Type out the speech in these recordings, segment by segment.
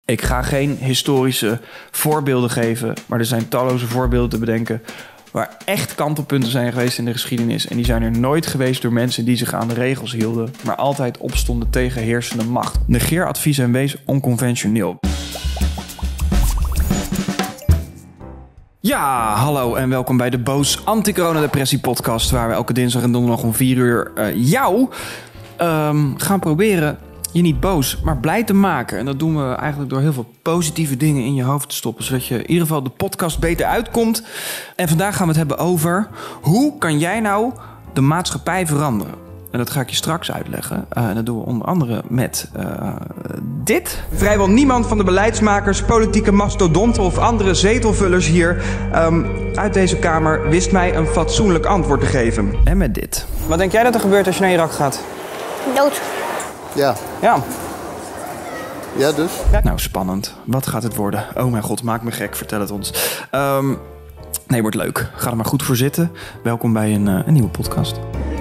Ik ga geen historische voorbeelden geven, maar er zijn talloze voorbeelden te bedenken waar echt kantelpunten zijn geweest in de geschiedenis. En die zijn er nooit geweest door mensen die zich aan de regels hielden, maar altijd opstonden tegen heersende macht. Negeer advies en wees onconventioneel. Ja, hallo en welkom bij de Boos Anti-Corona-depressie podcast, waar we elke dinsdag en donderdag om 4 uur jou gaan proberen je niet boos, maar blij te maken. En dat doen we eigenlijk door heel veel positieve dingen in je hoofd te stoppen, zodat je in ieder geval de podcast beter uitkomt. En vandaag gaan we het hebben over hoe kan jij nou de maatschappij veranderen? En dat ga ik je straks uitleggen. En dat doen we onder andere met dit. Vrijwel niemand van de beleidsmakers, politieke mastodonten of andere zetelvullers hier uit deze Kamer wist mij een fatsoenlijk antwoord te geven. En met dit. Wat denk jij dat er gebeurt als je naar Irak gaat? Dood. Ja, dus? Nou, spannend. Wat gaat het worden? Oh mijn god, maak me gek. Vertel het ons. Nee, wordt leuk. Ga er maar goed voor zitten. Welkom bij een nieuwe podcast.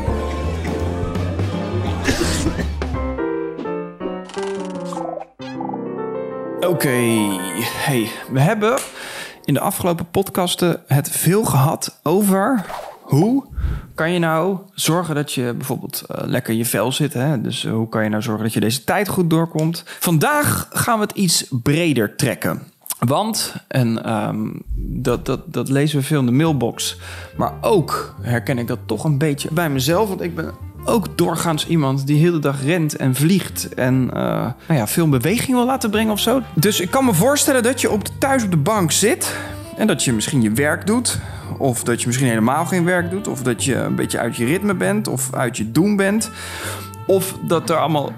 Oké. Hey, we hebben in de afgelopen podcasten het veel gehad over hoe kan je nou zorgen dat je bijvoorbeeld lekker in je vel zit. Hè? Dus hoe kan je nou zorgen dat je deze tijd goed doorkomt? Vandaag gaan we het iets breder trekken. Want, en dat lezen we veel in de mailbox, maar ook herken ik dat toch een beetje bij mezelf. Want ik ben ook doorgaans iemand die de hele dag rent en vliegt en veel in beweging wil laten brengen of zo. Dus ik kan me voorstellen dat je thuis op de bank zit en dat je misschien je werk doet. Of dat je misschien helemaal geen werk doet. Of dat je een beetje uit je ritme bent. Of uit je doen bent. Of dat er allemaal...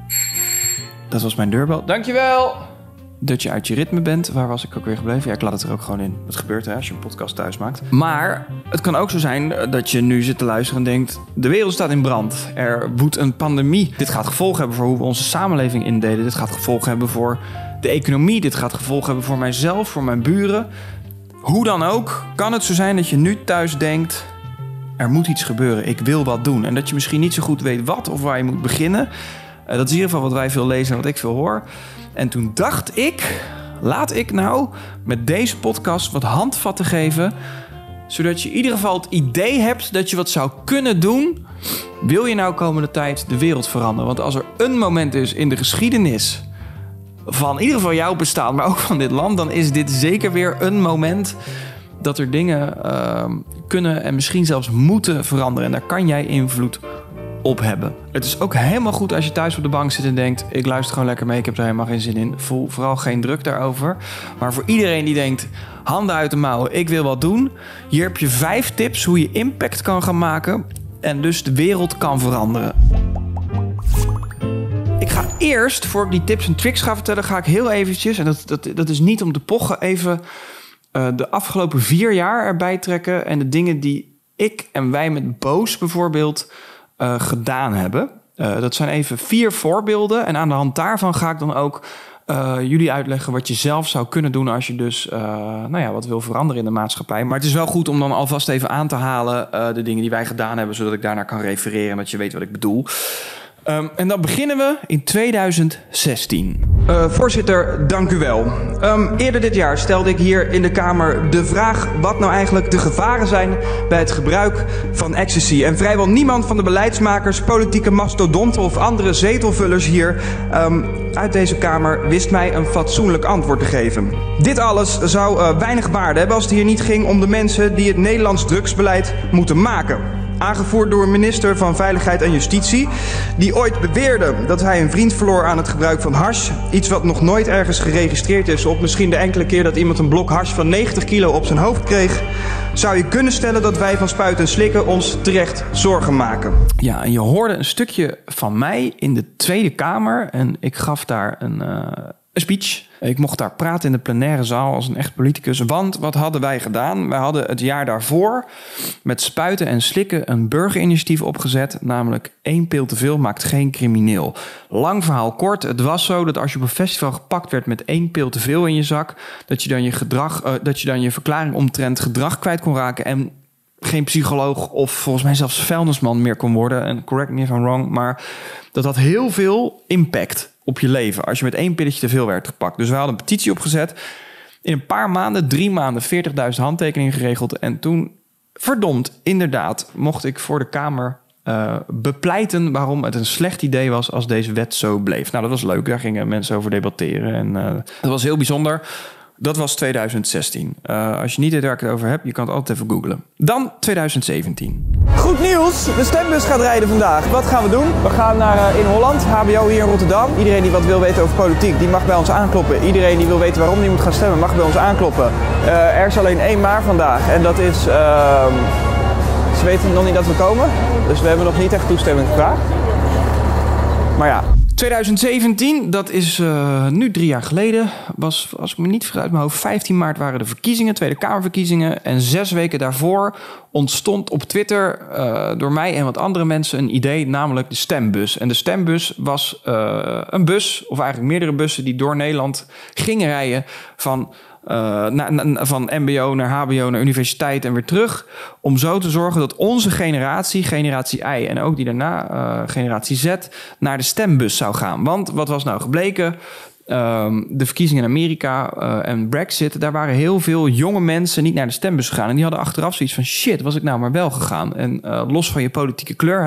Dat was mijn deurbel. Dankjewel! Dat je uit je ritme bent. Waar was ik ook weer gebleven? Ja, ik laat het er ook gewoon in. Het gebeurt hè, als je een podcast thuis maakt. Maar het kan ook zo zijn dat je nu zit te luisteren en denkt... De wereld staat in brand. Er woedt een pandemie. Dit gaat gevolgen hebben voor hoe we onze samenleving indelen. Dit gaat gevolgen hebben voor de economie. Dit gaat gevolgen hebben voor mijzelf, voor mijn buren. Hoe dan ook, kan het zo zijn dat je nu thuis denkt... er moet iets gebeuren, ik wil wat doen. En dat je misschien niet zo goed weet wat of waar je moet beginnen. Dat is in ieder geval wat wij veel lezen en wat ik veel hoor. En toen dacht ik, laat ik nou met deze podcast wat handvatten geven... zodat je in ieder geval het idee hebt dat je wat zou kunnen doen... wil je nou komende tijd de wereld veranderen. Want als er een moment is in de geschiedenis... van in ieder geval jouw bestaan, maar ook van dit land... dan is dit zeker weer een moment dat er dingen kunnen en misschien zelfs moeten veranderen. En daar kan jij invloed op hebben. Het is ook helemaal goed als je thuis op de bank zit en denkt... ik luister gewoon lekker mee, ik heb er helemaal geen zin in. Voel vooral geen druk daarover. Maar voor iedereen die denkt, handen uit de mouwen, ik wil wat doen... hier heb je 5 tips hoe je impact kan gaan maken... en dus de wereld kan veranderen. Ik ga eerst, voor ik die tips en tricks ga vertellen... ga ik heel eventjes, en dat is niet om te pochen... even de afgelopen 4 jaar erbij trekken... en de dingen die ik en wij met Boos bijvoorbeeld gedaan hebben. Dat zijn even 4 voorbeelden. En aan de hand daarvan ga ik dan ook jullie uitleggen... wat je zelf zou kunnen doen als je dus wat wil veranderen in de maatschappij. Maar het is wel goed om dan alvast even aan te halen... de dingen die wij gedaan hebben, zodat ik daarnaar kan refereren... en dat je weet wat ik bedoel... En dan beginnen we in 2016. Voorzitter, dank u wel. Eerder dit jaar stelde ik hier in de Kamer de vraag... wat nou eigenlijk de gevaren zijn bij het gebruik van ecstasy. En vrijwel niemand van de beleidsmakers, politieke mastodonten... of andere zetelvullers hier uit deze Kamer... wist mij een fatsoenlijk antwoord te geven. Dit alles zou weinig waarde hebben als het hier niet ging om de mensen... die het Nederlands drugsbeleid moeten maken. Aangevoerd door minister van Veiligheid en Justitie... die ooit beweerde dat hij een vriend verloor aan het gebruik van hash. Iets wat nog nooit ergens geregistreerd is... op misschien de enkele keer dat iemand een blok hash van 90 kilo op zijn hoofd kreeg... zou je kunnen stellen dat wij van spuiten en slikken ons terecht zorgen maken. Ja, en je hoorde een stukje van mij in de Tweede Kamer... en ik gaf daar een speech... Ik mocht daar praten in de plenaire zaal als een echt politicus. Want wat hadden wij gedaan? Wij hadden het jaar daarvoor met spuiten en slikken een burgerinitiatief opgezet. Namelijk 1 pil te veel maakt geen crimineel. Lang verhaal kort. Het was zo dat als je op een festival gepakt werd met 1 pil te veel in je zak... dat je dan je verklaring omtrent gedrag kwijt kon raken... en geen psycholoog of volgens mij zelfs vuilnisman meer kon worden. En correct me if I'm wrong, maar dat had heel veel impact. op je leven als je met 1 pilletje te veel werd gepakt. Dus we hadden een petitie opgezet. In een paar maanden, 3 maanden, 40.000 handtekeningen geregeld. En toen, verdomd, inderdaad, mocht ik voor de Kamer bepleiten waarom het een slecht idee was als deze wet zo bleef. Nou, dat was leuk. Daar gingen mensen over debatteren. En dat was heel bijzonder. Dat was 2016. Als je niet weet waar ik het over heb, je kan het altijd even googlen. Dan 2017. Goed nieuws, de stembus gaat rijden vandaag. Wat gaan we doen? We gaan naar in Holland, HBO hier in Rotterdam. Iedereen die wat wil weten over politiek, die mag bij ons aankloppen. Iedereen die wil weten waarom die moet gaan stemmen, mag bij ons aankloppen. Er is alleen 1 maar vandaag en dat is... Ze weten nog niet dat we komen, dus we hebben nog niet echt toestemming gevraagd. Maar ja. 2017, dat is nu 3 jaar geleden. Was, als ik me niet vergeet uit mijn hoofd, 15 maart waren de verkiezingen, Tweede Kamerverkiezingen. En 6 weken daarvoor ontstond op Twitter door mij en wat andere mensen een idee, namelijk de stembus. En de stembus was een bus, of eigenlijk meerdere bussen, die door Nederland gingen rijden van mbo naar hbo naar universiteit en weer terug. Om zo te zorgen dat onze generatie I en ook die daarna, generatie Z, naar de stembus zou gaan. Want wat was nou gebleken? De verkiezingen in Amerika en Brexit, daar waren heel veel jonge mensen niet naar de stembus gegaan. En die hadden achteraf zoiets van, shit, was ik nou maar wel gegaan. En los van je politieke kleur,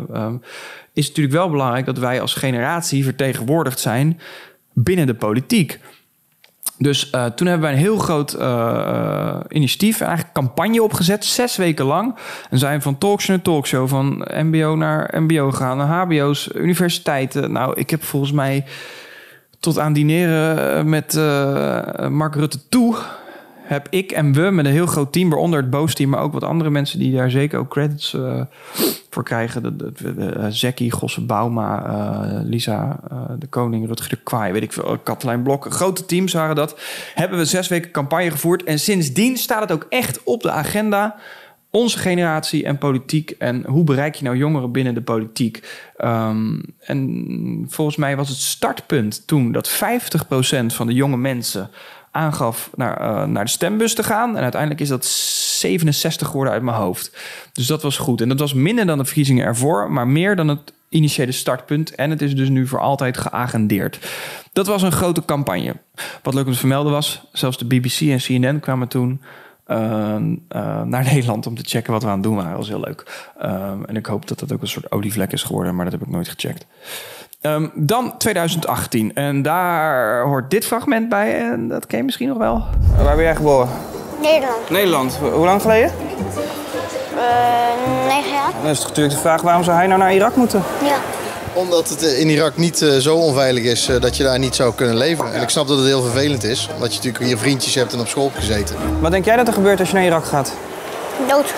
is het natuurlijk wel belangrijk dat wij als generatie vertegenwoordigd zijn binnen de politiek. Dus toen hebben wij een heel groot initiatief, eigenlijk campagne opgezet, 6 weken lang. En zijn van talkshow naar talkshow, van mbo naar mbo gegaan, naar hbo's, universiteiten. Nou, ik heb volgens mij tot aan dineren met Mark Rutte toe, heb ik en we met een heel groot team, waaronder het Boos-team, maar ook wat andere mensen die daar zeker ook credits voor krijgen. Zekkie, Gosse Bauma, Lisa de Koning, Rutger de Kwaai, weet ik veel, Katelijn Blok. Grote teams waren dat. Hebben we 6 weken campagne gevoerd. En sindsdien staat het ook echt op de agenda. Onze generatie en politiek. En hoe bereik je nou jongeren binnen de politiek? En volgens mij was het startpunt toen dat 50% van de jonge mensen aangaf naar de stembus te gaan. En uiteindelijk is dat 67 geworden uit mijn hoofd. Dus dat was goed. En dat was minder dan de verkiezingen ervoor, maar meer dan het initiële startpunt. En het is dus nu voor altijd geagendeerd. Dat was een grote campagne. Wat leuk om te vermelden was, zelfs de BBC en CNN kwamen toen naar Nederland om te checken wat we aan het doen waren. Dat was heel leuk. En ik hoop dat dat ook een soort olievlek is geworden, maar dat heb ik nooit gecheckt. Dan 2018. En daar hoort dit fragment bij. En dat ken je misschien nog wel. Waar ben jij geboren? Nederland. Hoe lang geleden? 9 jaar. Dan is het natuurlijk de vraag, waarom zou hij nou naar Irak moeten? Ja. Omdat het in Irak niet zo onveilig is dat je daar niet zou kunnen leven. En ik snap dat het heel vervelend is, omdat je natuurlijk hier vriendjes hebt en op school hebt gezeten. Wat denk jij dat er gebeurt als je naar Irak gaat? Dood.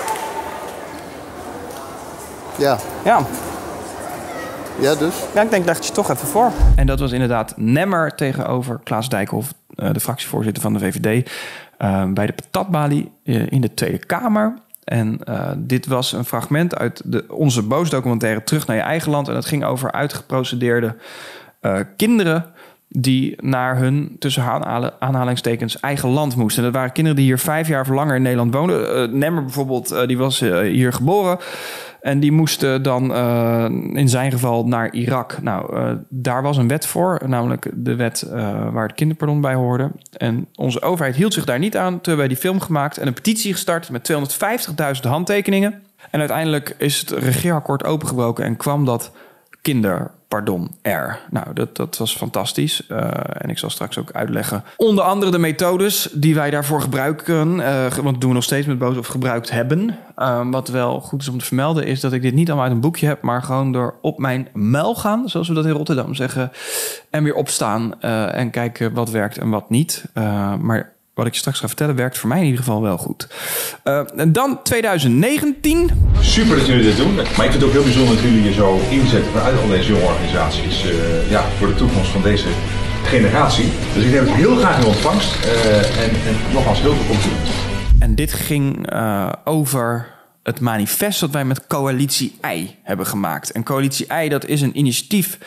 Ja. Ja. Ja, dus? Ja, ik denk, leg het je toch even voor. En dat was inderdaad Nemmer tegenover Klaas Dijkhoff, de fractievoorzitter van de VVD, bij de patatbalie in de Tweede Kamer. En dit was een fragment uit onze Boos-documentaire Terug naar je eigen land. En dat ging over uitgeprocedeerde kinderen die naar hun, tussen aanhalingstekens, eigen land moesten. En dat waren kinderen die hier 5 jaar of langer in Nederland woonden. Nemmer bijvoorbeeld, die was hier geboren. En die moesten dan in zijn geval naar Irak. Nou, daar was een wet voor, namelijk de wet waar het kinderpardon bij hoorde. En onze overheid hield zich daar niet aan. Toen hebben wij die film gemaakt en een petitie gestart met 250.000 handtekeningen. En uiteindelijk is het regeerakkoord opengebroken en kwam dat kinderpardon er. Nou, dat was fantastisch. En ik zal straks ook uitleggen. Onder andere de methodes die wij daarvoor gebruiken. Want dat doen we nog steeds met Boos of gebruikt hebben. Wat wel goed is om te vermelden is dat ik dit niet allemaal uit een boekje heb, maar gewoon door op mijn muil gaan, zoals we dat in Rotterdam zeggen. En weer opstaan en kijken wat werkt en wat niet. Maar wat ik je straks ga vertellen werkt voor mij in ieder geval wel goed. En dan 2019. Super dat jullie dit doen. Maar ik vind het ook heel bijzonder dat jullie je zo inzetten vanuit al deze jonge organisaties. Voor de toekomst van deze generatie. Dus ik neem het heel graag in ontvangst. En nogmaals heel veel complimenten. En dit ging over het manifest dat wij met Coalitie I hebben gemaakt. En Coalitie I, dat is een initiatief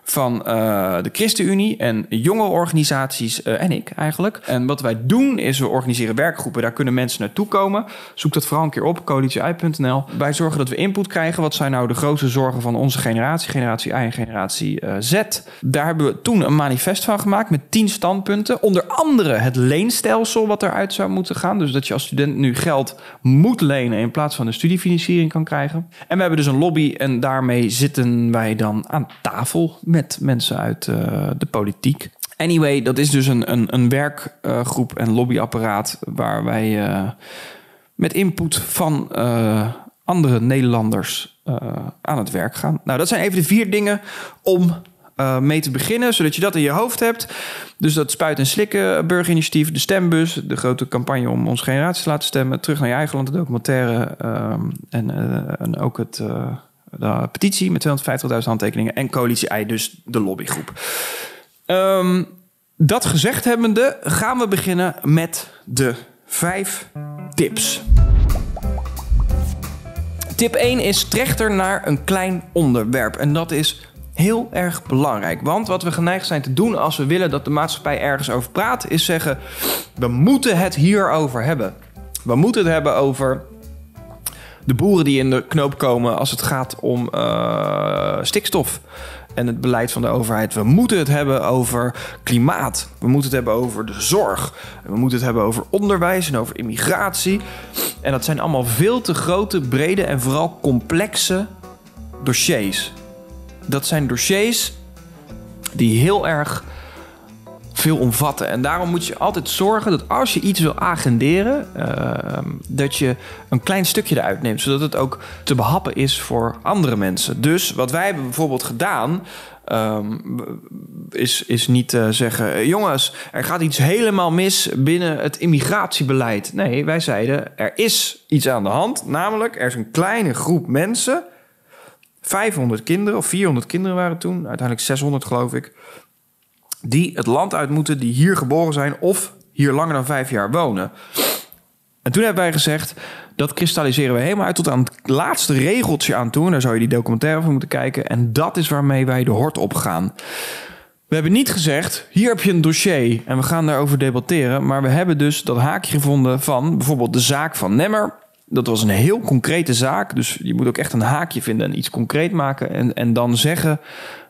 van de ChristenUnie en jongerenorganisaties en ik eigenlijk. En wat wij doen is we organiseren werkgroepen. Daar kunnen mensen naartoe komen. Zoek dat vooral een keer op, coalitiei.nl. Wij zorgen dat we input krijgen. Wat zijn nou de grootste zorgen van onze generatie? Generatie I en generatie Z. Daar hebben we toen een manifest van gemaakt met 10 standpunten. Onder andere het leenstelsel wat eruit zou moeten gaan. Dus dat je als student nu geld moet lenen in plaats van de studiefinanciering kan krijgen. En we hebben dus een lobby en daarmee zitten wij dan aan tafel met mensen uit de politiek. Anyway, dat is dus een werkgroep en lobbyapparaat waar wij met input van andere Nederlanders aan het werk gaan. Nou, dat zijn even de 4 dingen om mee te beginnen, zodat je dat in je hoofd hebt. Dus dat spuit- en slikken burgerinitiatief, de stembus, de grote campagne om onze generatie te laten stemmen, terug naar je eigen land, de documentaire en ook de petitie met 250.000 handtekeningen en coalitie I, dus de lobbygroep. Dat gezegd hebbende gaan we beginnen met de 5 tips. Tip 1 is trechter naar een klein onderwerp. En dat is heel erg belangrijk. Want wat we geneigd zijn te doen als we willen dat de maatschappij ergens over praat, is zeggen, we moeten het hierover hebben. We moeten het hebben over de boeren die in de knoop komen als het gaat om stikstof en het beleid van de overheid. We moeten het hebben over klimaat. We moeten het hebben over de zorg. We moeten het hebben over onderwijs en over immigratie. En dat zijn allemaal veel te grote, brede en vooral complexe dossiers. Dat zijn dossiers die heel erg veel omvatten. En daarom moet je altijd zorgen dat als je iets wil agenderen, dat je een klein stukje eruit neemt, zodat het ook te behappen is voor andere mensen. Dus wat wij hebben bijvoorbeeld gedaan, is niet zeggen, jongens, er gaat iets helemaal mis binnen het immigratiebeleid. Nee, wij zeiden, er is iets aan de hand. Namelijk, er is een kleine groep mensen, 500 kinderen of 400 kinderen waren toen, uiteindelijk 600 geloof ik, die het land uit moeten, die hier geboren zijn of hier langer dan 5 jaar wonen. En toen hebben wij gezegd, dat kristalliseren we helemaal uit tot aan het laatste regeltje aan toe. En daar zou je die documentaire van moeten kijken. En dat is waarmee wij de hort op gaan. We hebben niet gezegd, hier heb je een dossier en we gaan daarover debatteren. Maar we hebben dus dat haakje gevonden van bijvoorbeeld de zaak van Nemmer. Dat was een heel concrete zaak. Dus je moet ook echt een haakje vinden en iets concreet maken. En dan zeggen,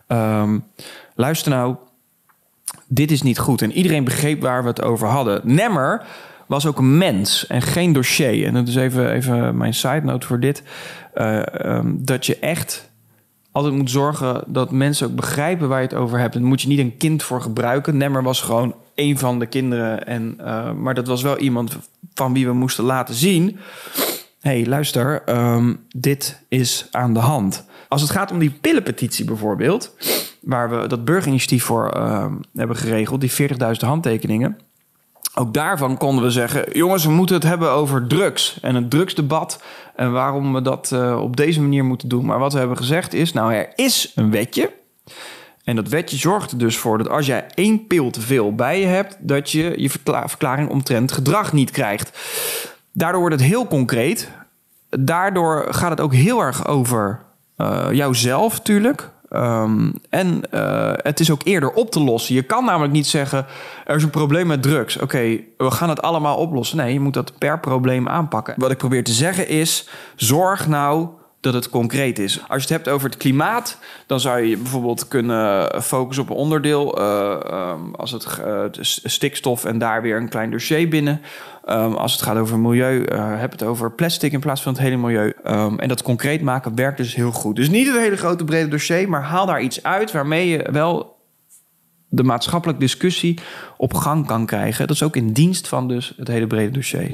luister nou, dit is niet goed. En iedereen begreep waar we het over hadden. Nemmer was ook een mens en geen dossier. En dat is even mijn side note voor dit. Dat je echt altijd moet zorgen dat mensen ook begrijpen waar je het over hebt. En daar moet je niet een kind voor gebruiken. Nemmer was gewoon een van de kinderen. Maar dat was wel iemand van wie we moesten laten zien, hey, luister, dit is aan de hand. Als het gaat om die pillenpetitie bijvoorbeeld, waar we dat burgerinitiatief voor hebben geregeld, die 40.000 handtekeningen. Ook daarvan konden we zeggen, jongens, we moeten het hebben over drugs en het drugsdebat en waarom we dat op deze manier moeten doen. Maar wat we hebben gezegd is, nou, er is een wetje. En dat wetje zorgt er dus voor dat als jij 1 pil te veel bij je hebt, dat je je verklaring omtrent gedrag niet krijgt. Daardoor wordt het heel concreet. Daardoor gaat het ook heel erg over jouzelf, natuurlijk. En het is ook eerder op te lossen. Je kan namelijk niet zeggen, er is een probleem met drugs. Oké, we gaan het allemaal oplossen. Nee, je moet dat per probleem aanpakken. Wat ik probeer te zeggen is, zorg nou dat het concreet is. Als je het hebt over het klimaat, dan zou je bijvoorbeeld kunnen focussen op een onderdeel. Als het stikstof en daar weer een klein dossier binnen. Als het gaat over milieu, heb het over plastic in plaats van het hele milieu. En dat concreet maken werkt dus heel goed. Dus niet het hele grote brede dossier, maar haal daar iets uit waarmee je wel de maatschappelijke discussie op gang kan krijgen. Dat is ook in dienst van dus het hele brede dossier.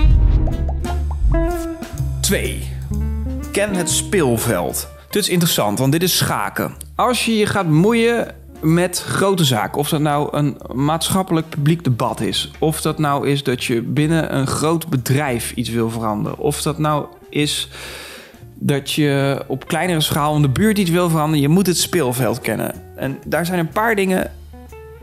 2. Ken het speelveld. Dit is interessant, want dit is schaken. Als je je gaat bemoeien met grote zaken, of dat nou een maatschappelijk publiek debat is, of dat nou is dat je binnen een groot bedrijf iets wil veranderen, of dat nou is dat je op kleinere schaal in de buurt iets wil veranderen, je moet het speelveld kennen. En daar zijn een paar dingen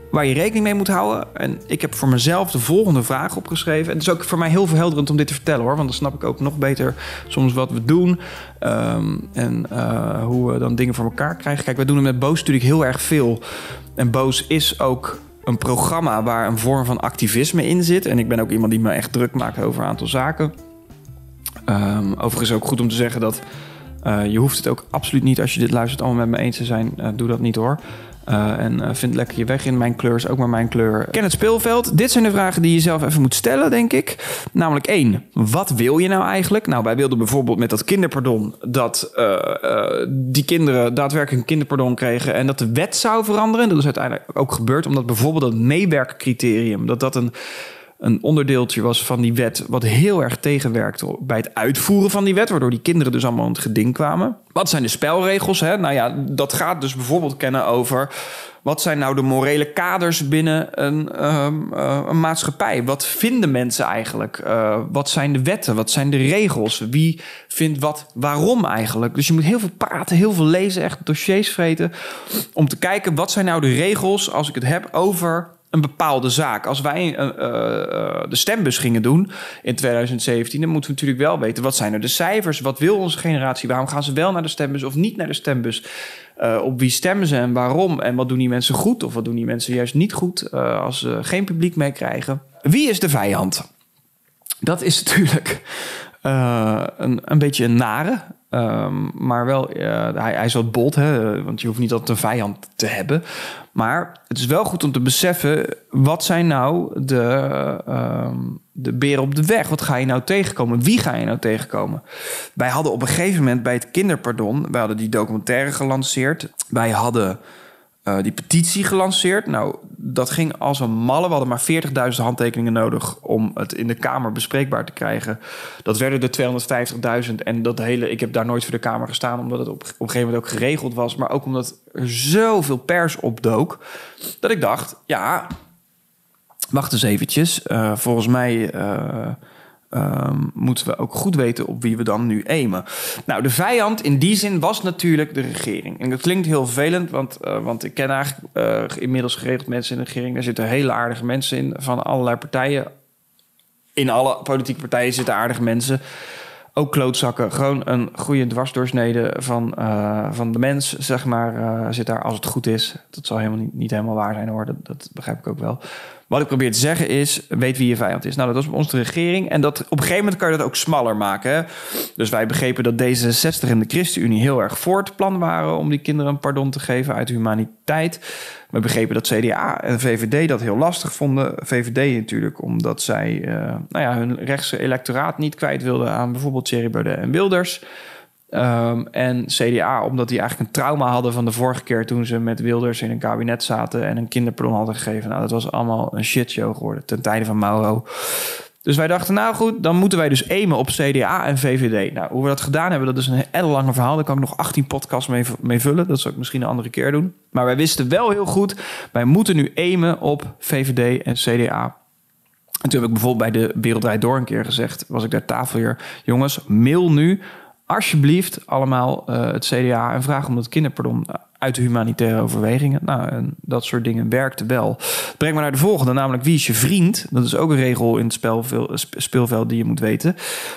waar je rekening mee moet houden. En ik heb voor mezelf de volgende vraag opgeschreven. En het is ook voor mij heel verhelderend om dit te vertellen, hoor. Want dan snap ik ook nog beter soms wat we doen. En hoe we dan dingen voor elkaar krijgen. Kijk, wij doen er met Boos natuurlijk heel erg veel. En Boos is ook een programma waar een vorm van activisme in zit. En ik ben ook iemand die me echt druk maakt over een aantal zaken. Overigens ook goed om te zeggen dat je hoeft het ook absoluut niet, als je dit luistert, allemaal met me eens te zijn. Doe dat niet, hoor. En vind lekker je weg in. Mijn kleur is ook maar mijn kleur. Ken het speelveld. Dit zijn de vragen die je zelf even moet stellen, denk ik. Namelijk 1. Wat wil je nou eigenlijk? Nou, wij wilden bijvoorbeeld met dat kinderpardon dat die kinderen daadwerkelijk een kinderpardon kregen en dat de wet zou veranderen. Dat is uiteindelijk ook gebeurd, omdat bijvoorbeeld dat meewerkcriterium, dat een onderdeeltje was van die wet wat heel erg tegenwerkte bij het uitvoeren van die wet, waardoor die kinderen dus allemaal in het geding kwamen. Wat zijn de spelregels? Hè? Nou ja, dat gaat dus bijvoorbeeld kennen over wat zijn nou de morele kaders binnen een maatschappij? Wat vinden mensen eigenlijk? Wat zijn de wetten? Wat zijn de regels? Wie vindt wat waarom eigenlijk? Dus je moet heel veel praten, heel veel lezen, echt dossiers vreten om te kijken wat zijn nou de regels als ik het heb over een bepaalde zaak. Als wij de stembus gingen doen in 2017... dan moeten we natuurlijk wel weten, wat zijn er de cijfers? Wat wil onze generatie? Waarom gaan ze wel naar de stembus of niet naar de stembus? Op wie stemmen ze en waarom? En wat doen die mensen goed of wat doen die mensen juist niet goed als ze geen publiek meekrijgen? Wie is de vijand? Dat is natuurlijk een beetje een nare. Maar wel, hij is wat bold, hè? Want je hoeft niet altijd een vijand te hebben. Maar het is wel goed om te beseffen, wat zijn nou de beren op de weg? Wat ga je nou tegenkomen? Wie ga je nou tegenkomen? Wij hadden op een gegeven moment bij het kinderpardon, wij hadden die documentaire gelanceerd. Wij hadden die petitie gelanceerd. Nou, dat ging als een malle. We hadden maar 40.000 handtekeningen nodig om het in de Kamer bespreekbaar te krijgen. Dat werden er 250.000. En dat hele, ik heb daar nooit voor de Kamer gestaan, omdat het op een gegeven moment ook geregeld was. Maar ook omdat er zoveel pers opdook, dat ik dacht, ja, wacht eens eventjes. Volgens mij moeten we ook goed weten op wie we dan nu aimen. Nou, de vijand in die zin was natuurlijk de regering. En dat klinkt heel vervelend, want ik ken eigenlijk inmiddels geregeld mensen in de regering. Daar zitten hele aardige mensen in van allerlei partijen. In alle politieke partijen zitten aardige mensen. Ook klootzakken. Gewoon een goede dwarsdoorsnede van de mens, zeg maar, zit daar als het goed is. Dat zal helemaal niet helemaal waar zijn, hoor. Dat begrijp ik ook wel. Wat ik probeer te zeggen is, weet wie je vijand is. Nou, dat was bij ons de regering. En dat, op een gegeven moment kan je dat ook smaller maken. Hè? Dus wij begrepen dat D66 en de ChristenUnie heel erg voor het plan waren om die kinderen een pardon te geven uit humaniteit. We begrepen dat CDA en VVD dat heel lastig vonden. VVD natuurlijk, omdat zij hun rechtse electoraat niet kwijt wilden aan bijvoorbeeld Thierry Baudet en Wilders. En CDA, omdat die eigenlijk een trauma hadden van de vorige keer toen ze met Wilders in een kabinet zaten en een kinderpardon hadden gegeven. Nou, dat was allemaal een shitshow geworden ten tijde van Mauro. Dus wij dachten, nou goed, dan moeten wij dus aimen op CDA en VVD. Nou, hoe we dat gedaan hebben, dat is een heel lange verhaal. Daar kan ik nog 18 podcasts mee vullen. Dat zal ik misschien een andere keer doen. Maar wij wisten wel heel goed, wij moeten nu aimen op VVD en CDA. En toen heb ik bijvoorbeeld bij de Wereld Draait Door een keer gezegd, was ik daar tafelheer, jongens, mail nu alsjeblieft allemaal het CDA en vraag om dat kinderpardon uit de humanitaire overwegingen. Nou, en dat soort dingen werkte wel. Breng me naar de volgende, namelijk wie is je vriend? Dat is ook een regel in het speelveld die je moet weten.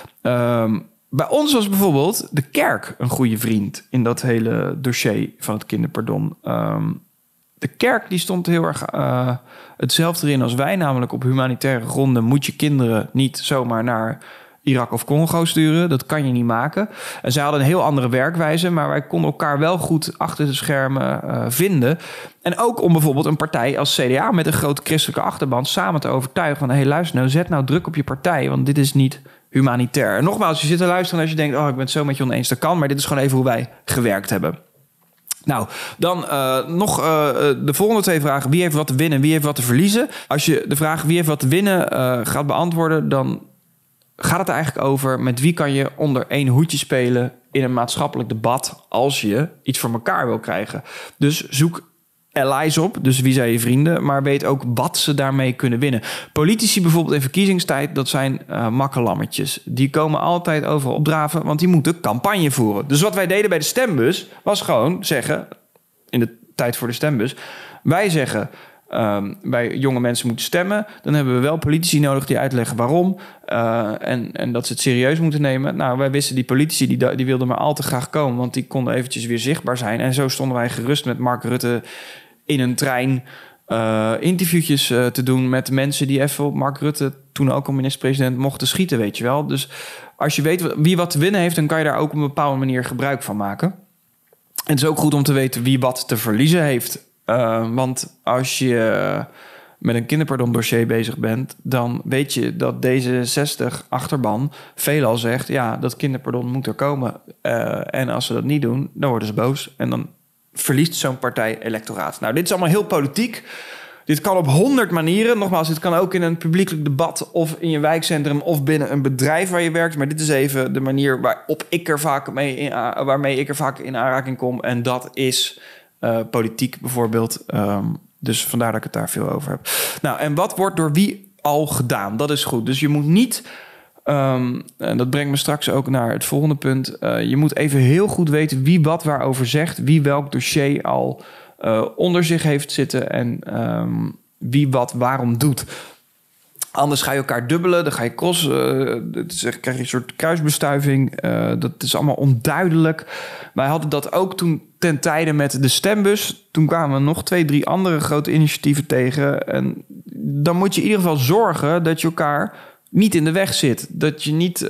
Bij ons was bijvoorbeeld de kerk een goede vriend in dat hele dossier van het kinderpardon. De kerk die stond heel erg hetzelfde erin als wij, namelijk op humanitaire gronden moet je kinderen niet zomaar naar Irak of Congo sturen. Dat kan je niet maken. En zij hadden een heel andere werkwijze, maar wij konden elkaar wel goed achter de schermen vinden. En ook om bijvoorbeeld een partij als CDA met een grote christelijke achterban samen te overtuigen van, hey, luister nou, zet nou druk op je partij, want dit is niet humanitair. En nogmaals, je zit te luisteren als je denkt, ik ben het zo met je oneens, dat kan, maar dit is gewoon even hoe wij gewerkt hebben. Nou, dan nog de volgende 2 vragen. Wie heeft wat te winnen, wie heeft wat te verliezen? Als je de vraag wie heeft wat te winnen gaat beantwoorden, dan gaat het eigenlijk over met wie kan je onder één hoedje spelen in een maatschappelijk debat als je iets voor elkaar wil krijgen. Dus zoek allies op, dus wie zijn je vrienden, maar weet ook wat ze daarmee kunnen winnen. Politici bijvoorbeeld in verkiezingstijd, dat zijn makkelammetjes. Die komen altijd overal opdraven, want die moeten campagne voeren. Dus wat wij deden bij de stembus was gewoon zeggen, in de tijd voor de stembus, wij zeggen, bij jonge mensen moeten stemmen, dan hebben we wel politici nodig die uitleggen waarom en dat ze het serieus moeten nemen. Nou, wij wisten die politici die wilden maar al te graag komen, want die konden eventjes weer zichtbaar zijn. En zo stonden wij gerust met Mark Rutte in een trein interviewtjes te doen met mensen die even op Mark Rutte, toen ook al minister-president, mochten schieten, weet je wel. Dus als je weet wie wat te winnen heeft, dan kan je daar ook op een bepaalde manier gebruik van maken. En het is ook goed om te weten wie wat te verliezen heeft. Want als je met een kinderpardondossier bezig bent, dan weet je dat D66-achterban veelal zegt, ja, dat kinderpardon moet er komen. En als ze dat niet doen, dan worden ze boos. En dan verliest zo'n partij electoraat. Nou, dit is allemaal heel politiek. Dit kan op 100 manieren. Nogmaals, dit kan ook in een publiekelijk debat of in je wijkcentrum of binnen een bedrijf waar je werkt. Maar dit is even de manier waarmee ik er vaak in aanraking kom. En dat is politiek bijvoorbeeld. Dus vandaar dat ik het daar veel over heb. Nou, en wat wordt door wie al gedaan? Dat is goed. Dus je moet niet... en dat brengt me straks ook naar het volgende punt. Je moet even heel goed weten wie wat waarover zegt. Wie welk dossier al onder zich heeft zitten. En wie wat waarom doet. Anders ga je elkaar dubbelen. Dan ga je krijg je een soort kruisbestuiving. Dat is allemaal onduidelijk. Wij hadden dat ook toen ten tijde met de stembus. Toen kwamen we nog 2-3 andere grote initiatieven tegen. En dan moet je in ieder geval zorgen dat je elkaar niet in de weg zit. Dat je niet,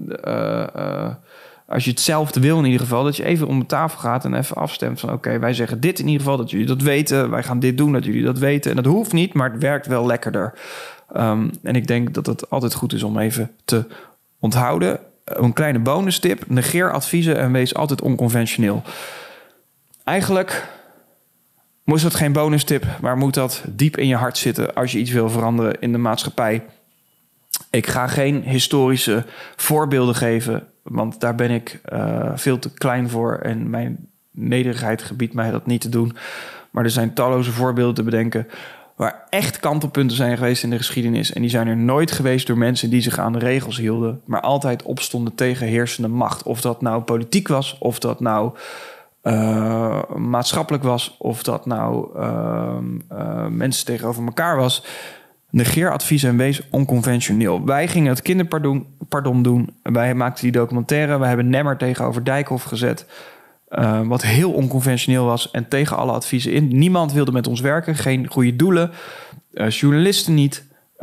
als je hetzelfde wil in ieder geval, dat je even om de tafel gaat en even afstemt van oké, wij zeggen dit in ieder geval, dat jullie dat weten. Wij gaan dit doen, dat jullie dat weten. En dat hoeft niet, maar het werkt wel lekkerder. En ik denk dat het altijd goed is om even te onthouden. Een kleine bonustip. Negeer adviezen en wees altijd onconventioneel. Eigenlijk moest dat geen bonustip, maar moet dat diep in je hart zitten als je iets wil veranderen in de maatschappij. Ik ga geen historische voorbeelden geven, want daar ben ik veel te klein voor en mijn nederigheid gebiedt mij dat niet te doen. Maar er zijn talloze voorbeelden te bedenken waar echt kantelpunten zijn geweest in de geschiedenis. En die zijn er nooit geweest door mensen die zich aan de regels hielden, maar altijd opstonden tegen heersende macht. Of dat nou politiek was, of dat nou maatschappelijk was, of dat nou mensen tegenover elkaar was. Negeer advies en wees onconventioneel. Wij gingen het kinderpardon doen. Wij maakten die documentaire. We hebben Nemmer tegenover Dijkhoff gezet. Wat heel onconventioneel was en tegen alle adviezen in. Niemand wilde met ons werken. Geen goede doelen. Journalisten niet.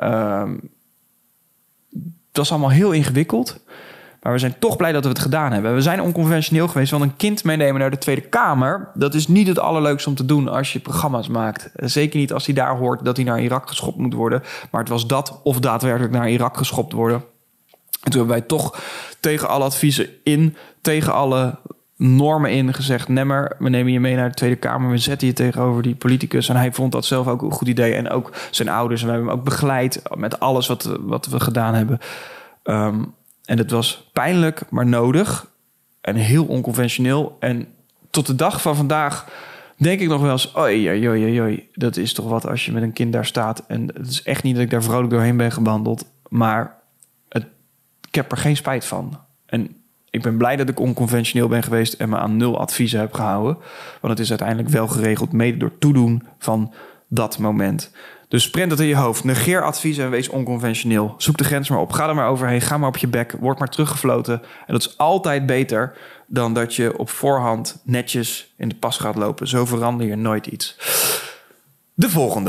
Het was allemaal heel ingewikkeld. Maar we zijn toch blij dat we het gedaan hebben. We zijn onconventioneel geweest. Want een kind meenemen naar de Tweede Kamer, dat is niet het allerleukste om te doen als je programma's maakt. Zeker niet als hij daar hoort dat hij naar Irak geschopt moet worden. Maar het was dat of daadwerkelijk naar Irak geschopt worden. En toen hebben wij toch tegen alle adviezen in, tegen alle normen in gezegd, Nemmer, we nemen je mee naar de Tweede Kamer. We zetten je tegenover die politicus. En hij vond dat zelf ook een goed idee. En ook zijn ouders. En we hebben hem ook begeleid met alles wat we gedaan hebben. En het was pijnlijk, maar nodig. En heel onconventioneel. En tot de dag van vandaag denk ik nog wel eens, oei, dat is toch wat als je met een kind daar staat. En het is echt niet dat ik daar vrolijk doorheen ben gewandeld. Maar ik heb er geen spijt van. En ik ben blij dat ik onconventioneel ben geweest en me aan 0 adviezen heb gehouden. Want het is uiteindelijk wel geregeld, mede door toedoen van dat moment. Dus prent dat in je hoofd. Negeer adviezen en wees onconventioneel. Zoek de grens maar op. Ga er maar overheen. Ga maar op je bek. Word maar teruggefloten. En dat is altijd beter dan dat je op voorhand netjes in de pas gaat lopen. Zo verander je nooit iets. De volgende.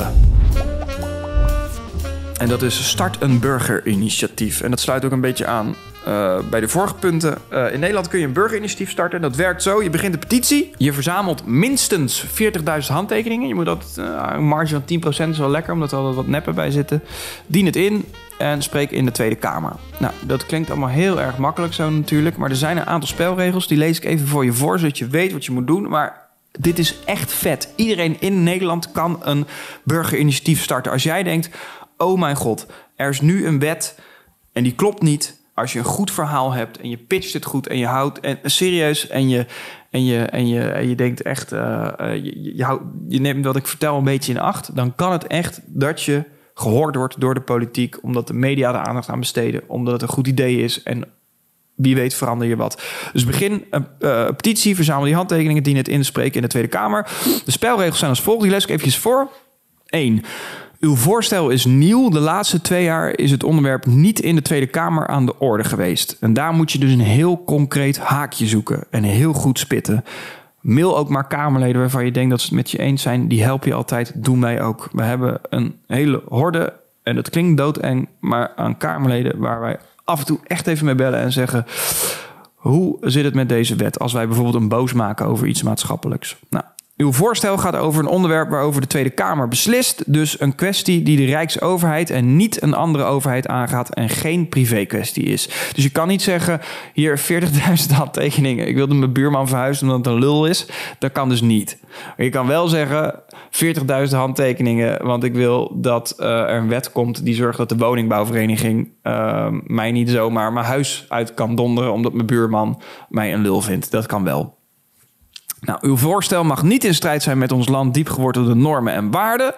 En dat is start een burgerinitiatief. En dat sluit ook een beetje aan bij de vorige punten. In Nederland kun je een burgerinitiatief starten. Dat werkt zo. Je begint een petitie. Je verzamelt minstens 40.000 handtekeningen. Je moet dat een marge van 10% is wel lekker, omdat er wat neppen bij zitten. Dien het in en spreek in de Tweede Kamer. Nou, dat klinkt allemaal heel erg makkelijk zo natuurlijk. Maar er zijn een aantal spelregels. Die lees ik even voor je voor, zodat je weet wat je moet doen. Maar dit is echt vet. Iedereen in Nederland kan een burgerinitiatief starten. Als jij denkt, oh mijn god, er is nu een wet en die klopt niet. Als je een goed verhaal hebt en je pitcht het goed en je houdt serieus en je denkt echt, je neemt wat ik vertel een beetje in acht, dan kan het echt dat je gehoord wordt door de politiek, omdat de media er aandacht aan besteden, omdat het een goed idee is en wie weet verander je wat. Dus begin een petitie, verzamel die handtekeningen, dien het in te spreken in de Tweede Kamer. De spelregels zijn als volgt, die lees ik eventjes voor. 1. Uw voorstel is nieuw. De laatste 2 jaar is het onderwerp niet in de Tweede Kamer aan de orde geweest. En daar moet je dus een heel concreet haakje zoeken en heel goed spitten. Mail ook maar Kamerleden waarvan je denkt dat ze het met je eens zijn. Die helpen je altijd, doen wij ook. We hebben een hele horde, en dat klinkt doodeng, maar aan Kamerleden waar wij af en toe echt even mee bellen en zeggen: hoe zit het met deze wet als wij bijvoorbeeld een boos maken over iets maatschappelijks? Nou, uw voorstel gaat over een onderwerp waarover de Tweede Kamer beslist. Dus een kwestie die de Rijksoverheid en niet een andere overheid aangaat en geen privé-kwestie is. Dus je kan niet zeggen, hier 40.000 handtekeningen. Ik wilde mijn buurman verhuizen omdat het een lul is. Dat kan dus niet. Maar je kan wel zeggen, 40.000 handtekeningen, want ik wil dat er een wet komt die zorgt dat de woningbouwvereniging mij niet zomaar mijn huis uit kan donderen omdat mijn buurman mij een lul vindt. Dat kan wel. Nou, uw voorstel mag niet in strijd zijn met ons land diep gewortelde normen en waarden.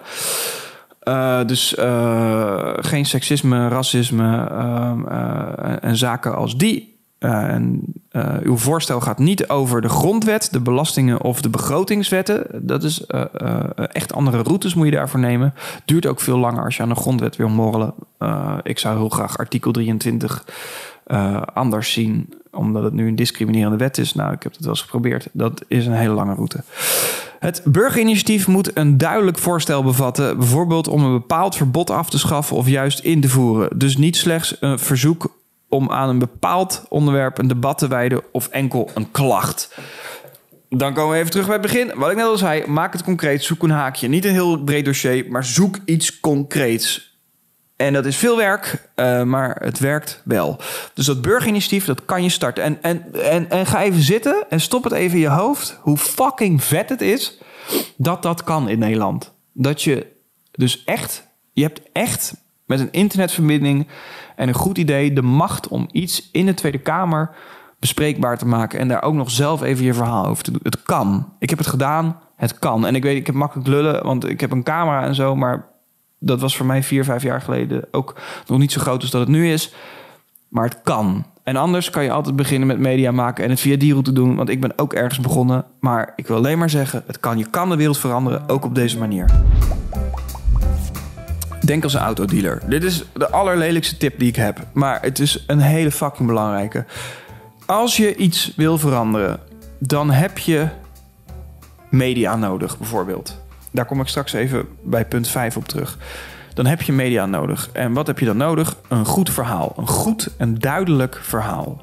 Dus geen seksisme, racisme en zaken als die. Uw voorstel gaat niet over de grondwet, de belastingen of de begrotingswetten. Dat is echt andere routes moet je daarvoor nemen. Duurt ook veel langer als je aan de grondwet wil morrelen. Ik zou heel graag artikel 23 anders zien, omdat het nu een discriminerende wet is. Nou, ik heb het wel eens geprobeerd. Dat is een hele lange route. Het burgerinitiatief moet een duidelijk voorstel bevatten, bijvoorbeeld om een bepaald verbod af te schaffen of juist in te voeren. Dus niet slechts een verzoek om aan een bepaald onderwerp een debat te wijden of enkel een klacht. Dan komen we even terug bij het begin. Wat ik net al zei, maak het concreet, zoek een haakje. Niet een heel breed dossier, maar zoek iets concreets. En dat is veel werk, maar het werkt wel. Dus dat burgerinitiatief, dat kan je starten. En ga even zitten en stop het even in je hoofd. Hoe fucking vet het is dat kan in Nederland. Dat je dus echt, je hebt echt met een internetverbinding en een goed idee de macht om iets in de Tweede Kamer bespreekbaar te maken. En daar ook nog zelf even je verhaal over te doen. Het kan. Ik heb het gedaan. Het kan. En ik weet, ik heb makkelijk lullen, want ik heb een camera en zo, maar dat was voor mij 4-5 jaar geleden ook nog niet zo groot als dat het nu is. Maar het kan. En anders kan je altijd beginnen met media maken en het via die route doen. Want ik ben ook ergens begonnen. Maar ik wil alleen maar zeggen, het kan. Je kan de wereld veranderen, ook op deze manier. Denk als een autodealer. Dit is de allerlelijkste tip die ik heb. Maar het is een hele fucking belangrijke. Als je iets wil veranderen, dan heb je media nodig, bijvoorbeeld. Daar kom ik straks even bij punt 5 op terug. Dan heb je media nodig. En wat heb je dan nodig? Een goed verhaal. Een goed en duidelijk verhaal.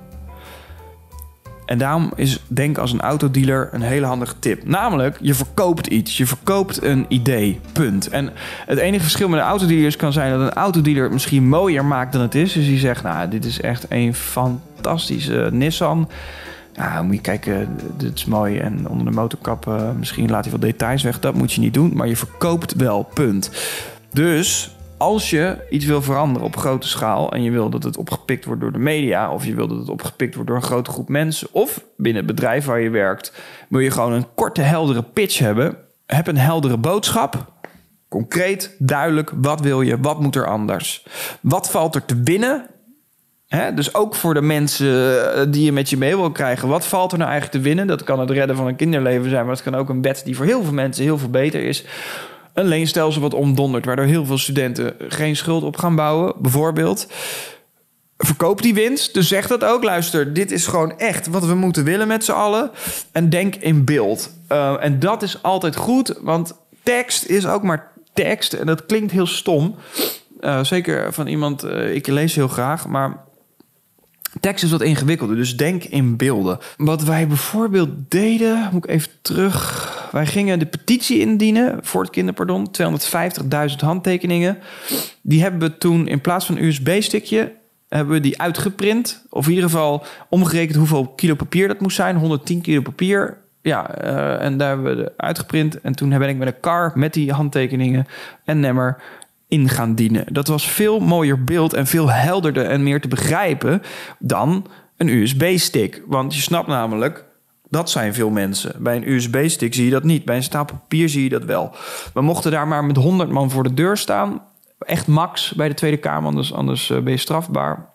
En daarom is denk als een autodealer een hele handige tip. Namelijk, je verkoopt iets. Je verkoopt een idee. Punt. En het enige verschil met een autodealer kan zijn dat een autodealer misschien mooier maakt dan het is. Dus die zegt, nou, dit is echt een fantastische Nissan. Ja, moet je kijken, dit is mooi. En onder de motorkap misschien laat hij wat details weg. Dat moet je niet doen, maar je verkoopt wel, punt. Dus als je iets wil veranderen op grote schaal en je wil dat het opgepikt wordt door de media, of je wil dat het opgepikt wordt door een grote groep mensen, of binnen het bedrijf waar je werkt, wil je gewoon een korte, heldere pitch hebben. Heb een heldere boodschap. Concreet, duidelijk, wat wil je, wat moet er anders? Wat valt er te winnen? Dus ook voor de mensen die je met je mee wil krijgen. Wat valt er nou eigenlijk te winnen? Dat kan het redden van een kinderleven zijn, maar het kan ook een wet die voor heel veel mensen heel veel beter is. Een leenstelsel wat omdondert, waardoor heel veel studenten geen schuld op gaan bouwen, bijvoorbeeld. Verkoop die winst, dus zeg dat ook. Luister, dit is gewoon echt wat we moeten willen met z'n allen. En denk in beeld. En dat is altijd goed, want tekst is ook maar tekst. En dat klinkt heel stom. Zeker van iemand, ik lees heel graag, maar tekst is wat ingewikkelder, dus denk in beelden. Wat wij bijvoorbeeld deden, moet ik even terug. Wij gingen de petitie indienen voor het kinderpardon. 250.000 handtekeningen. Die hebben we toen in plaats van een USB-stickje, hebben we die uitgeprint. Of in ieder geval omgerekend hoeveel kilo papier dat moest zijn. 110 kilo papier. Ja, en daar hebben we uitgeprint. En toen ben ik met een kar met die handtekeningen en nemmer in gaan dienen. Dat was veel mooier beeld en veel helderder en meer te begrijpen dan een USB-stick. Want je snapt namelijk, dat zijn veel mensen. Bij een USB-stick zie je dat niet. Bij een stapel papier zie je dat wel. We mochten daar maar met 100 man voor de deur staan. Echt max bij de Tweede Kamer, anders ben je strafbaar.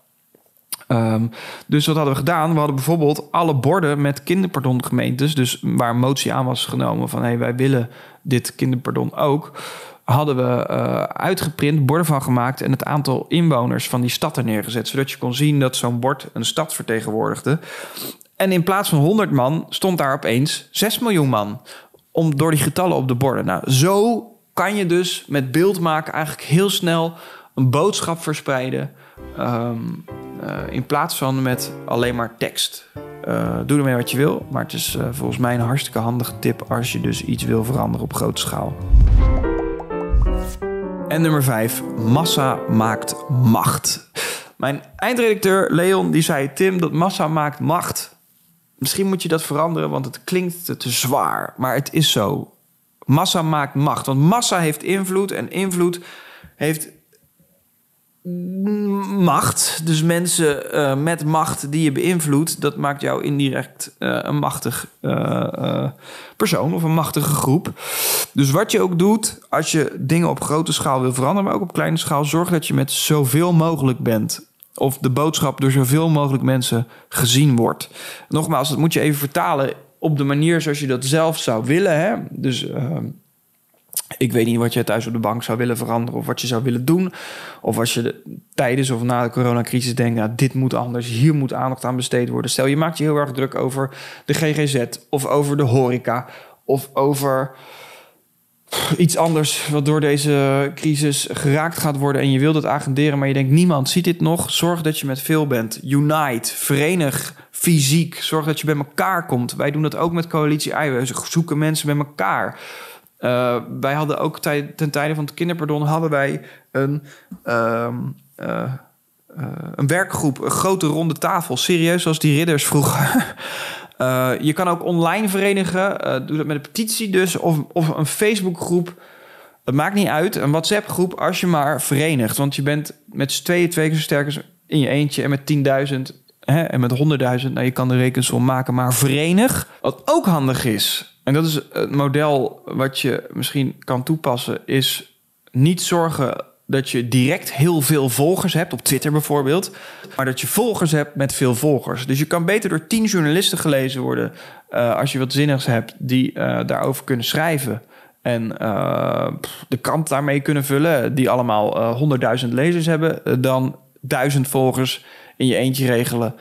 Dus wat hadden we gedaan? We hadden bijvoorbeeld alle borden met kinderpardongemeentes, dus waar een motie aan was genomen van hey, wij willen dit kinderpardon ook, hadden we uitgeprint, borden van gemaakt en het aantal inwoners van die stad er neergezet. Zodat je kon zien dat zo'n bord een stad vertegenwoordigde. En in plaats van 100 man stond daar opeens 6 miljoen man. Door die getallen op de borden. Nou, zo kan je dus met beeld maken eigenlijk heel snel een boodschap verspreiden. In plaats van met alleen maar tekst. Doe ermee wat je wil. Maar het is volgens mij een hartstikke handige tip als je dus iets wil veranderen op grote schaal. En nummer 5. Massa maakt macht. Mijn eindredacteur Leon die zei... Tim, dat massa maakt macht. Misschien moet je dat veranderen, want het klinkt te zwaar. Maar het is zo. Massa maakt macht. Want massa heeft invloed en invloed heeft macht. Dus mensen met macht die je beïnvloedt... dat maakt jou indirect een machtig persoon of een machtige groep. Dus wat je ook doet, als je dingen op grote schaal wil veranderen... maar ook op kleine schaal, zorg dat je met zoveel mogelijk bent... of de boodschap door zoveel mogelijk mensen gezien wordt. Nogmaals, dat moet je even vertalen op de manier zoals je dat zelf zou willen. Hè? Dus ik weet niet wat je thuis op de bank zou willen veranderen... of wat je zou willen doen. Of als je tijdens of na de coronacrisis denkt... nou, dit moet anders, hier moet aandacht aan besteed worden. Stel, je maakt je heel erg druk over de GGZ... of over de horeca, of over... iets anders wat door deze crisis geraakt gaat worden... en je wilt het agenderen, maar je denkt... niemand ziet dit nog. Zorg dat je met veel bent. Unite, verenig, fysiek. Zorg dat je bij elkaar komt. Wij doen dat ook met Coalitie Ei. We zoeken mensen bij elkaar. Wij hadden ook ten tijde van het kinderpardon... hadden wij een werkgroep, een grote ronde tafel. Serieus, zoals die ridders vroeger... je kan ook online verenigen. Doe dat met een petitie dus. Of een Facebookgroep. Het maakt niet uit. Een WhatsApp-groep als je maar verenigt. Want je bent met z'n tweeën 2 keer zo sterk als in je eentje. En met 10.000 en met 100.000. Nou, je kan de rekensom maken. Maar verenig. Wat ook handig is. En dat is het model wat je misschien kan toepassen. Is niet zorgen dat je direct heel veel volgers hebt, op Twitter bijvoorbeeld, maar dat je volgers hebt met veel volgers. Dus je kan beter door 10 journalisten gelezen worden als je wat zinnigs hebt die daarover kunnen schrijven en de krant daarmee kunnen vullen, die allemaal 100.000 lezers hebben, dan 1000 volgers in je eentje regelen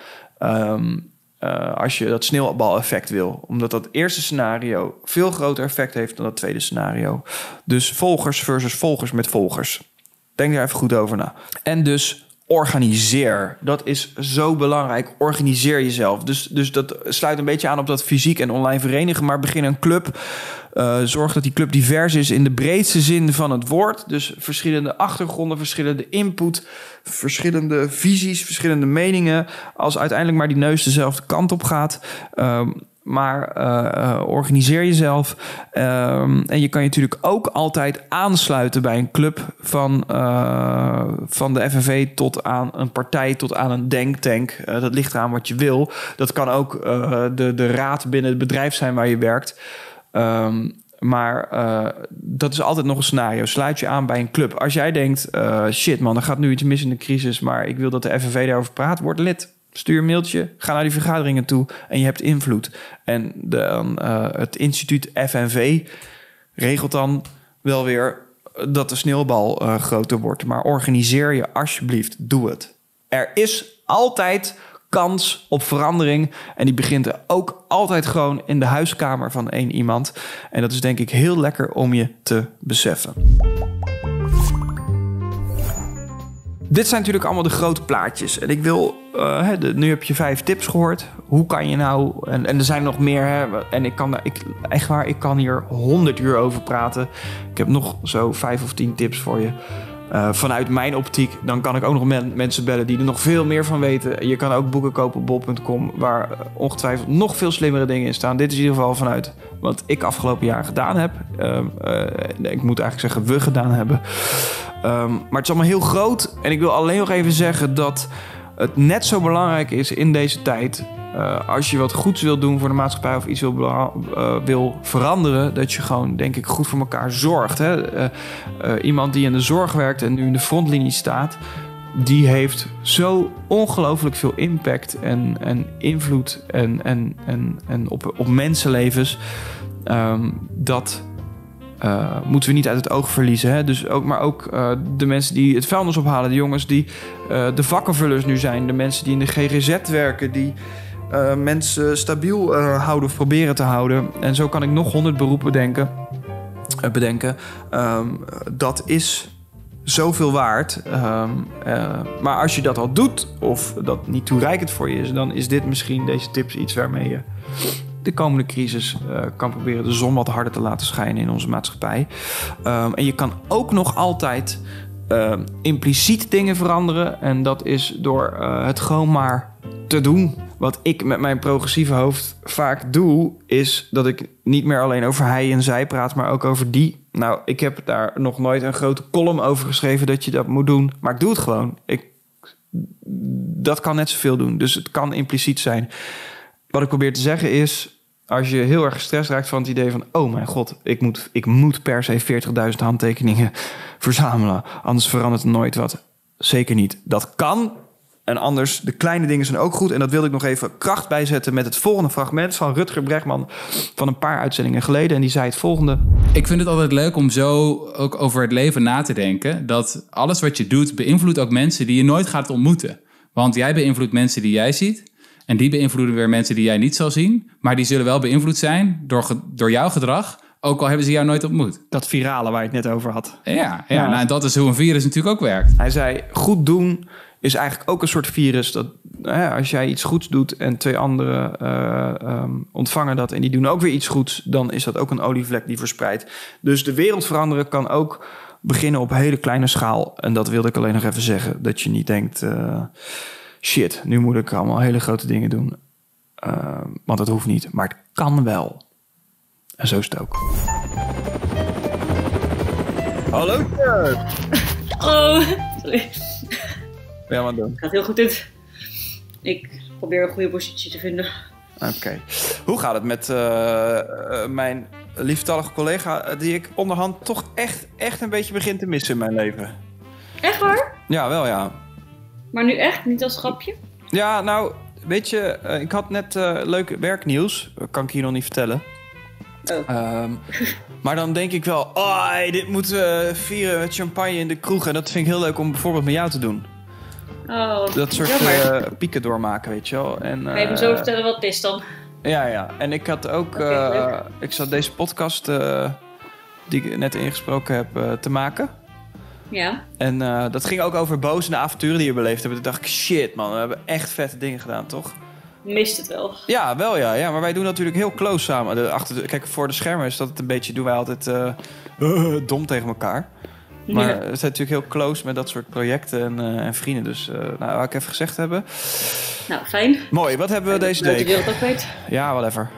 als je dat sneeuwbaleffect wil. Omdat dat eerste scenario veel groter effect heeft dan dat tweede scenario. Dus volgers versus volgers met volgers. Denk daar even goed over na. En dus organiseer. Dat is zo belangrijk. Organiseer jezelf. Dus dat sluit een beetje aan op dat fysiek en online verenigen. Maar begin een club. Zorg dat die club divers is in de breedste zin van het woord. Dus verschillende achtergronden, verschillende input, verschillende visies, verschillende meningen. Als uiteindelijk maar die neus dezelfde kant op gaat. Maar organiseer jezelf. En je kan je natuurlijk ook altijd aansluiten bij een club van de FNV tot aan een partij, tot aan een denktank. Dat ligt eraan wat je wil. Dat kan ook de raad binnen het bedrijf zijn waar je werkt. Maar dat is altijd nog een scenario. Sluit je aan bij een club. Als jij denkt, shit man, er gaat nu iets mis in de crisis, maar ik wil dat de FNV daarover praat, word lid. Stuur een mailtje, ga naar die vergaderingen toe en je hebt invloed. En het instituut FNV regelt dan wel weer dat de sneeuwbal groter wordt. Maar organiseer je alsjeblieft, doe het. Er is altijd kans op verandering. En die begint er ook altijd gewoon in de huiskamer van één iemand. En dat is denk ik heel lekker om je te beseffen. Dit zijn natuurlijk allemaal de grote plaatjes. En ik wil... nu heb je 5 tips gehoord. Hoe kan je nou... En er zijn nog meer. Hè, en ik kan hier 100 uur over praten. Ik heb nog zo 5 of 10 tips voor je. Vanuit mijn optiek. Dan kan ik ook nog mensen bellen die er nog veel meer van weten. Je kan ook boeken kopen op bol.com. Waar ongetwijfeld nog veel slimmere dingen in staan. Dit is in ieder geval vanuit wat ik afgelopen jaar gedaan heb. Ik moet eigenlijk zeggen we gedaan hebben. Maar het is allemaal heel groot. En ik wil alleen nog even zeggen dat het net zo belangrijk is in deze tijd. Als je wat goeds wil doen voor de maatschappij of iets wil veranderen, dat je gewoon, denk ik, goed voor elkaar zorgt. Hè? Iemand die in de zorg werkt en nu in de frontlinie staat, die heeft zo ongelooflijk veel impact en invloed en op mensenlevens. Dat moeten we niet uit het oog verliezen. Hè? Dus maar ook de mensen die het vuilnis ophalen. De jongens die de vakkenvullers nu zijn. De mensen die in de GGZ werken. Die mensen stabiel houden of proberen te houden. En zo kan ik nog 100 beroepen bedenken. Dat is zoveel waard. Maar als je dat al doet of dat niet toereikend voor je is, dan is dit misschien, deze tips, iets waarmee je de komende crisis kan proberen de zon wat harder te laten schijnen in onze maatschappij. En je kan ook nog altijd impliciet dingen veranderen. En dat is door het gewoon maar te doen. Wat ik met mijn progressieve hoofd vaak doe, is dat ik niet meer alleen over hij en zij praat, maar ook over die. Nou, ik heb daar nog nooit een grote column over geschreven dat je dat moet doen. Maar ik doe het gewoon. Dat kan net zoveel doen. Dus het kan impliciet zijn. Wat ik probeer te zeggen is, als je heel erg gestrest raakt van het idee van, oh mijn god, ik moet per se 40.000 handtekeningen verzamelen. Anders verandert er nooit wat. Zeker niet. Dat kan. En anders, de kleine dingen zijn ook goed. En dat wilde ik nog even kracht bijzetten met het volgende fragment van Rutger Bregman van een paar uitzendingen geleden. En die zei het volgende. Ik vind het altijd leuk om zo ook over het leven na te denken. Dat alles wat je doet beïnvloedt ook mensen die je nooit gaat ontmoeten. Want jij beïnvloedt mensen die jij ziet. En die beïnvloeden weer mensen die jij niet zal zien. Maar die zullen wel beïnvloed zijn door jouw gedrag. Ook al hebben ze jou nooit ontmoet. Dat virale waar je het net over had. Ja. Nou, en dat is hoe een virus natuurlijk ook werkt. Hij zei, goed doen is eigenlijk ook een soort virus. Dat als jij iets goeds doet en 2 anderen ontvangen dat en die doen ook weer iets goeds, dan is dat ook een olievlek die verspreidt. Dus de wereld veranderen kan ook beginnen op hele kleine schaal. En dat wilde ik alleen nog even zeggen. Dat je niet denkt, shit, nu moet ik allemaal hele grote dingen doen. Want dat hoeft niet. Maar het kan wel. En zo is het ook. Hallo. Oh, sorry. Ja, wat doen? Gaat heel goed dit. Ik probeer een goede positie te vinden. Oké. Hoe gaat het met mijn lieftallige collega die ik onderhand toch echt een beetje begin te missen in mijn leven? Echt waar? Ja, wel ja. Maar nu echt? Niet als grapje? Ja, nou, weet je, ik had net leuk werknieuws. Kan ik hier nog niet vertellen. Oh. Maar dan denk ik wel, dit moeten we vieren met champagne in de kroeg. En dat vind ik heel leuk om bijvoorbeeld met jou te doen. Oh, dat soort pieken doormaken, weet je wel. En, ga je me zo vertellen wat het is dan? Ja. En ik had ook... ik zat deze podcast die ik net ingesproken heb te maken. Ja. En dat ging ook over boos en de avonturen die we beleefd hebben. Toen dacht ik, shit man, we hebben echt vette dingen gedaan, toch? Mist het wel. Ja, wel ja. Maar wij doen natuurlijk heel close samen. Kijk, voor de schermen is dat het een beetje... doen wij altijd dom tegen elkaar. Maar we zijn natuurlijk heel close met dat soort projecten en vrienden. Dus wou ik even gezegd hebben. Nou, fijn. Mooi, wat hebben we deze week? De wereld ook weet. Ja, whatever.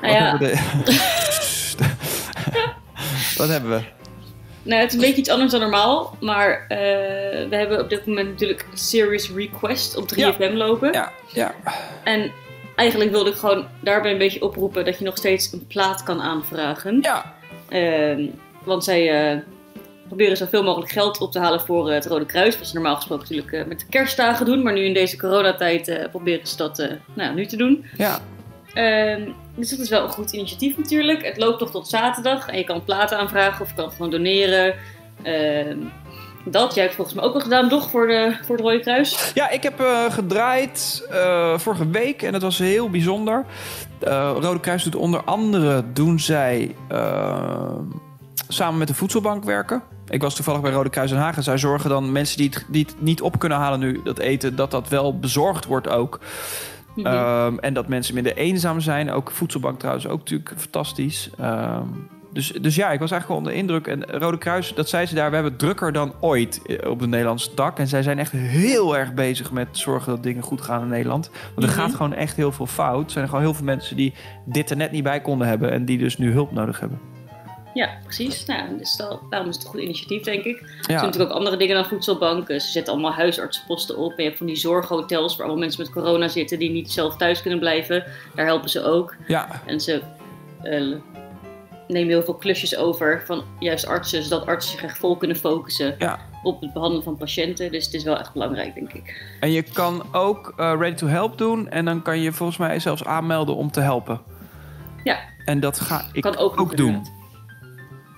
Wat hebben we? Nou, het is een beetje iets anders dan normaal. Maar we hebben op dit moment natuurlijk Serious Request op 3FM lopen. Ja. En eigenlijk wilde ik gewoon daarbij een beetje oproepen dat je nog steeds een plaat kan aanvragen. Ja. Want zij proberen zoveel mogelijk geld op te halen voor het Rode Kruis. Wat ze normaal gesproken natuurlijk met de kerstdagen doen. Maar nu in deze coronatijd proberen ze dat nu te doen. Ja. Dus dat is wel een goed initiatief natuurlijk. Het loopt nog tot zaterdag. En je kan platen aanvragen of je kan gewoon doneren. Jij hebt volgens mij ook al gedaan, toch? Voor het Rode Kruis? Ja, ik heb gedraaid vorige week. En dat was heel bijzonder. Rode Kruis doet onder andere... doen zij samen met de voedselbank werken. Ik was toevallig bij Rode Kruis Den Haag. En zij zorgen dan mensen die het niet op kunnen halen nu, dat eten, dat wel bezorgd wordt ook. Mm-hmm. En dat mensen minder eenzaam zijn. Ook voedselbank trouwens, ook natuurlijk fantastisch. Dus ja, ik was eigenlijk wel onder de indruk. En Rode Kruis, dat zei ze daar, we hebben het drukker dan ooit op het Nederlandse dak. En zij zijn echt heel erg bezig met zorgen dat dingen goed gaan in Nederland. Want er gaat gewoon echt heel veel fout. Er zijn gewoon heel veel mensen die dit er net niet bij konden hebben en die dus nu hulp nodig hebben. Ja, precies. Nou, dus daarom is het een goed initiatief, denk ik. Er zijn Ja. natuurlijk ook andere dingen dan voedselbanken. Ze zetten allemaal huisartsenposten op. En je hebt van die zorghotels waar allemaal mensen met corona zitten die niet zelf thuis kunnen blijven. Daar helpen ze ook. Ja. En ze nemen heel veel klusjes over van juist artsen, zodat artsen zich echt vol kunnen focussen op het behandelen van patiënten. Dus het is wel echt belangrijk, denk ik. En je kan ook Ready to Help doen. En dan kan je volgens mij zelfs aanmelden om te helpen. Ja. En dat ga ik kan ook doen.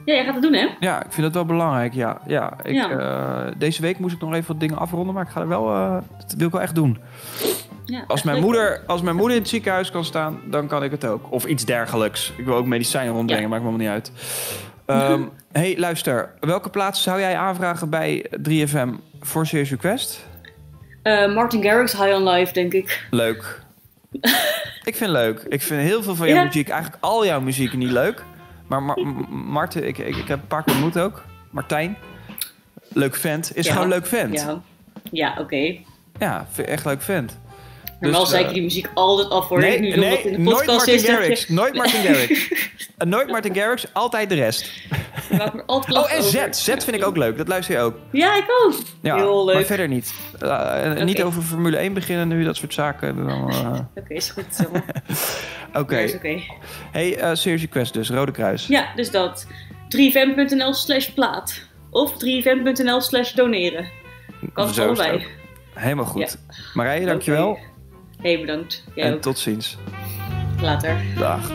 Ja, jij gaat het doen, hè? Ja, ik vind dat wel belangrijk. Deze week moest ik nog even wat dingen afronden, maar ik ga er wel, dat wil ik wel echt doen. Ja, Als mijn moeder in het ziekenhuis kan staan, dan kan ik het ook. Of iets dergelijks. Ik wil ook medicijnen rondbrengen, maakt me allemaal niet uit. Hey, luister. Welke plaats zou jij aanvragen bij 3FM voor Serious Request? Martin Garrix, High on Life, denk ik. Leuk. Ik vind leuk. Ik vind heel veel van jouw muziek, eigenlijk al jouw muziek niet leuk. Maar Martin, ik heb een paar keer ontmoet ook. Martijn. Leuk vent. Is gewoon een leuk vent. Ja, oké. Ja, echt leuk vent. Normaal zei ik die muziek altijd af hoor. Nee, in de nooit podcast Martin Garrix. Nooit Martin Garrix. Nooit Martin Garrix, altijd de rest. En Z vind ik ook leuk. Dat luister je ook. Ja, ik ook. Ja, heel leuk. Maar verder niet. Niet over Formule 1 beginnen nu, dat soort zaken. Oké, is goed zo. Oké. Hey, Serious Request dus, Rode Kruis. Ja, dus dat. 3fm.nl/plaat. Of 3fm.nl/doneren. Kan het allebei. Helemaal goed. Ja. Marije, dankjewel. Okay. Hey, bedankt. Jij en ook. Tot ziens. Later. Dag.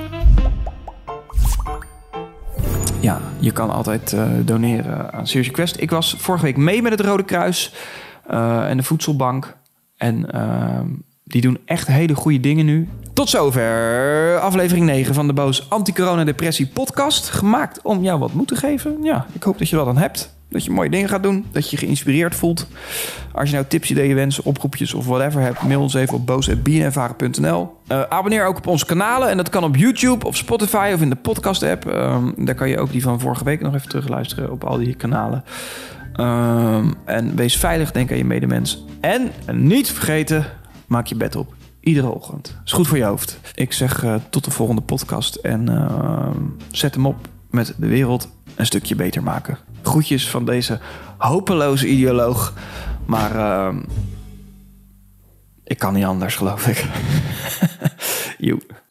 Ja, je kan altijd doneren aan Serious Request. Ik was vorige week mee met het Rode Kruis en de Voedselbank. En die doen echt hele goede dingen nu. Tot zover aflevering 9 van de Boos Anti-Corona-Depressie podcast. Gemaakt om jou wat moed te geven. Ja, ik hoop dat je dat dan hebt. Dat je mooie dingen gaat doen. Dat je je geïnspireerd voelt. Als je nou tips, ideeën, wensen, oproepjes of whatever hebt, mail ons even op boos@bnnvaren.nl. Abonneer ook op onze kanalen. En dat kan op YouTube, op Spotify of in de podcast-app. Daar kan je ook die van vorige week nog even terugluisteren op al die kanalen. En wees veilig, denk aan je medemens. En niet vergeten, maak je bed op. Iedere ochtend. Is goed voor je hoofd. Ik zeg tot de volgende podcast. En zet hem op met de wereld een stukje beter maken. Groetjes van deze hopeloze ideoloog. Maar ik kan niet anders, geloof ik. Joe.